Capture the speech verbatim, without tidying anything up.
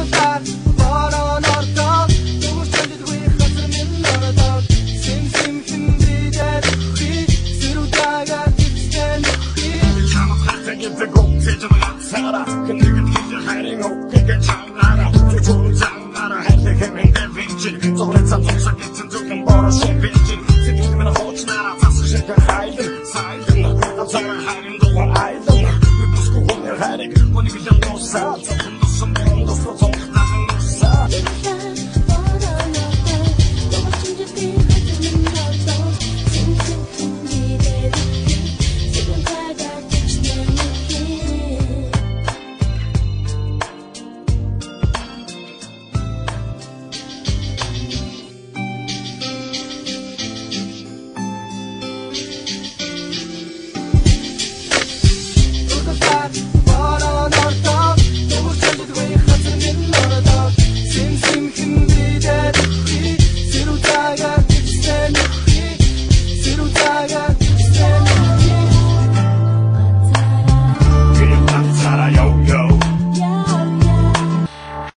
хаталтаар бороо нортоо дүүрчэнд дүүх хасар минь нордоо сим сим хиндидэл хи сэрүтага типстэн хи чамаа хатагийн зэгөө сэжмэ сара хиндэг хиндэг хайрын окей чамаа чуучуу чамаа хайрын хэмээн винчи зурсан зурсан